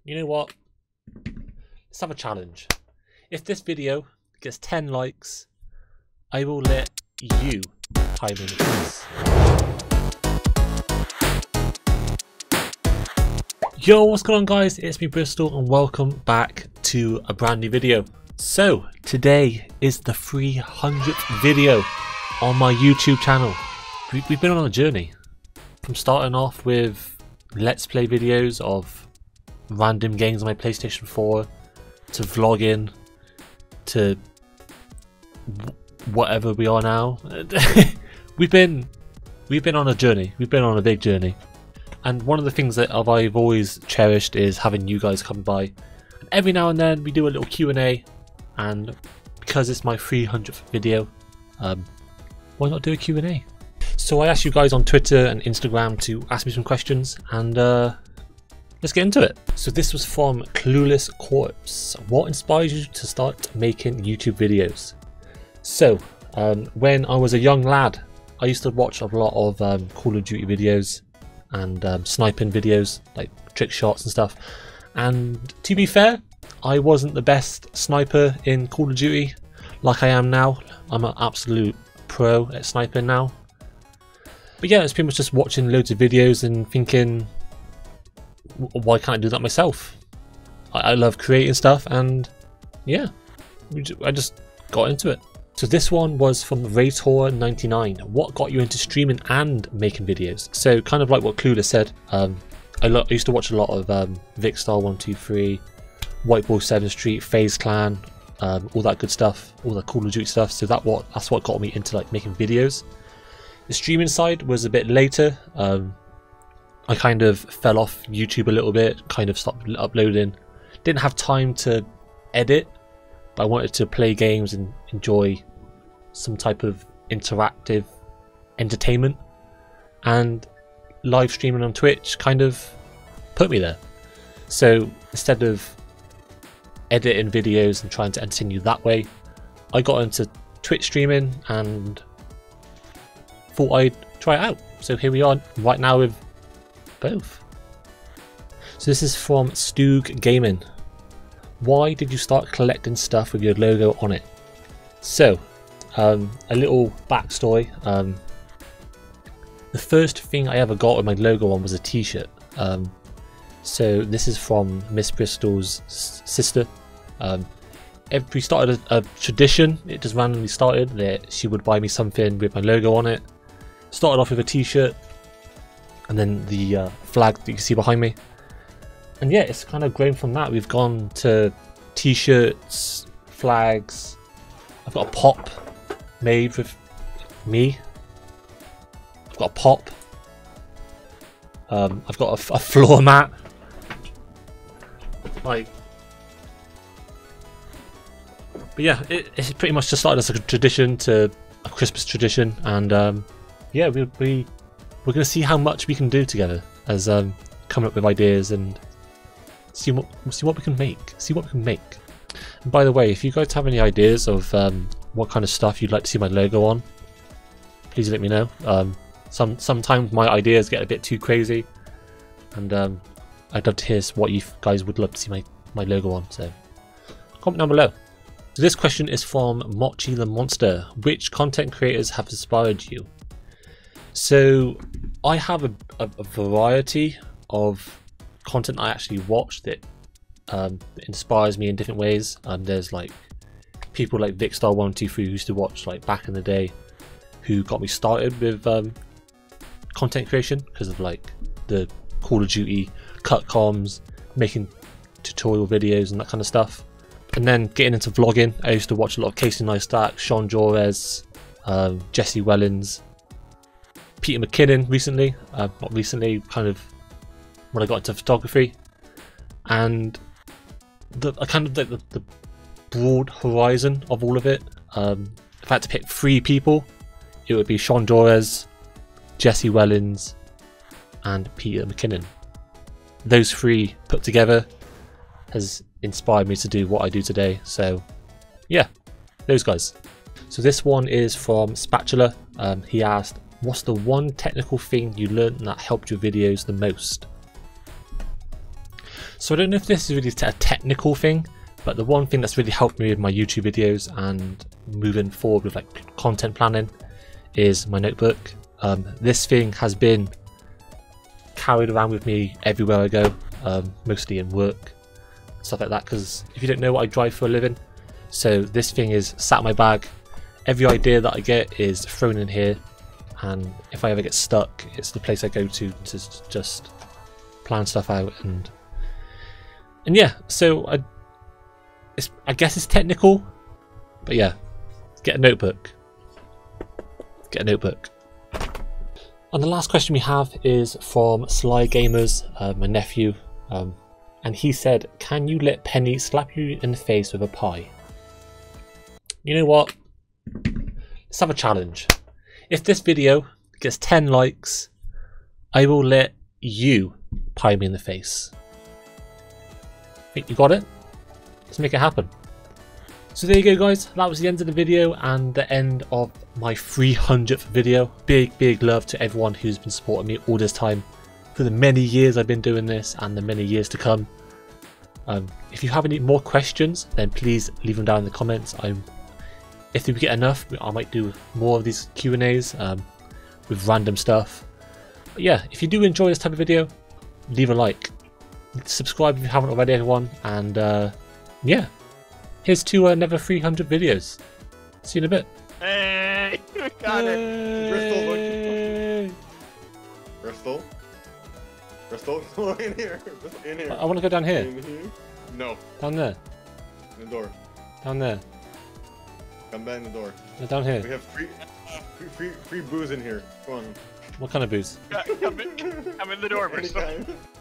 You know what? Let's have a challenge. If this video gets 10 likes, I will let you time in the quiz. Yo, what's going on guys? It's me Bristol and welcome back to a brand new video. So today is the 300th video on my YouTube channel. We've been on a journey from starting off with let's play videos of random games on my PlayStation 4 to vlogging to whatever we are now. we've been on a journey. We've been on a big journey. And one of the things that I've always cherished is having you guys come by. And every now and then we do a little Q&A, and because it's my 300th video, why not do a Q&A? So I asked you guys on Twitter and Instagram to ask me some questions, and let's get into it. So this was from Clueless Corpse. What inspires you to start making YouTube videos? So when I was a young lad, I used to watch a lot of Call of Duty videos and sniping videos, like trick shots and stuff. And to be fair, I wasn't the best sniper in Call of Duty like I am now. I'm an absolute pro at sniping now. But yeah, it's pretty much just watching loads of videos and thinking, why can't I do that myself? I love creating stuff, and yeah, I just got into it. So this one was from Raytor99. What got you into streaming and making videos? So kind of like what Clueless said, I used to watch a lot of Vicstar123, White Boy 7th Street, FaZe Clan, all that good stuff, all the Call of Duty stuff. So that's what got me into like making videos. The streaming side was a bit later. I kind of fell off YouTube a little bit, kind of stopped uploading. Didn't have time to edit, but I wanted to play games and enjoy some type of interactive entertainment. And live streaming on Twitch kind of put me there. So instead of editing videos and trying to entertain you that way, I got into Twitch streaming and thought I'd try it out. So here we are right now with both. So this is from Stoog Gaming. Why did you start collecting stuff with your logo on it? So a little backstory. The first thing I ever got with my logo on was a t-shirt. So this is from Miss Bristol's sister. We started a tradition. It just randomly started that she would buy me something with my logo on it. Started off with a t-shirt, and then the flag that you can see behind me. And yeah, it's kind of grown from that. We've gone to t-shirts, flags. I've got a pop made with me. I've got a pop. I've got a floor mat. Like, but yeah, it's pretty much just started as a tradition to a Christmas tradition, and yeah, we're gonna see how much we can do together as coming up with ideas and see what we can make. And by the way, if you guys have any ideas of what kind of stuff you'd like to see my logo on, please let me know. Sometimes my ideas get a bit too crazy, and I'd love to hear what you guys would love to see my logo on. So comment down below. So this question is from Mochi the Monster. Which content creators have inspired you? So I have a variety of content I actually watch that inspires me in different ways. There's like people like Vicstar123 who used to watch like back in the day, who got me started with content creation because of like the Call of Duty cut comms, making tutorial videos and that kind of stuff. And then getting into vlogging, I used to watch a lot of Casey Neistat, Sean Jores, Jesse Wellens, Peter McKinnon recently, not recently, kind of when I got into photography. And the broad horizon of all of it, if I had to pick 3 people, it would be Sean Jores, Jesse Wellens, and Peter McKinnon. Those 3 put together has inspired me to do what I do today. So yeah, those guys. So this one is from Spatula. He asked, what's the one technical thing you learned that helped your videos the most? So I don't know if this is really a technical thing, but the one thing that's really helped me with my YouTube videos and moving forward with like content planning is my notebook. This thing has been carried around with me everywhere I go, mostly in work, stuff like that, because if you don't know what I drive for a living, so this thing is sat in my bag. Every idea that I get is thrown in here, and if I ever get stuck, it's the place I go to just plan stuff out. And yeah, so I guess it's technical, but yeah, get a notebook. Get a notebook. And the last question we have is from Sly Gamers, my nephew, and he said, "Can you let Penny slap you in the face with a pie?" You know what? Let's have a challenge. If this video gets 10 likes, I will let you pie me in the face. Think you got it? Let's make it happen. So there you go, guys. That was the end of the video and the end of my 300th video. Big love to everyone who's been supporting me all this time for the many years I've been doing this and the many years to come. If you have any more questions, then please leave them down in the comments. If we get enough, I might do more of these Q&As with random stuff. But yeah, if you do enjoy this type of video, leave a like. Subscribe if you haven't already, everyone. And yeah, here's to another 300 videos. See you in a bit. Hey, we got it. Bristol, in here. In here. I want to go down here. In here. No. Down there. In the door. Down there. Come back in the door. No, down here. We have free booze in here. Come on. What kind of booze? Come in the door, Bristol. Anytime.